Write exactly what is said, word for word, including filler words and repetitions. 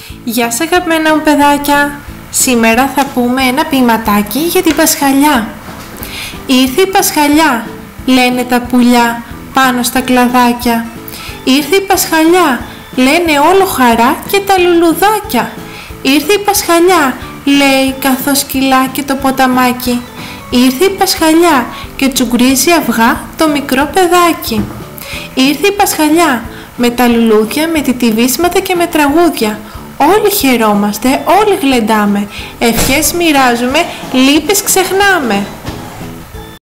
Γεια σας αγαπημένα μου παιδάκια! Σήμερα θα πούμε ένα ποιηματάκι για την Πασχαλιά. Ήρθε η Πασχαλιά, λένε τα πουλιά πάνω στα κλαδάκια. Ήρθε η Πασχαλιά, λένε όλο χαρά και τα λουλουδάκια. Ήρθε η Πασχαλιά, λέει καθώς κυλάει το ποταμάκι. Ήρθε η Πασχαλιά και τσουγκρίζει αυγά το μικρό παιδάκι. Ήρθε η Πασχαλιά με τα λουλούδια, με τιτιβίσματα και με τραγούδια. Όλοι χαιρόμαστε, όλοι γλεντάμε, ευχές μοιράζουμε, λύπες ξεχνάμε.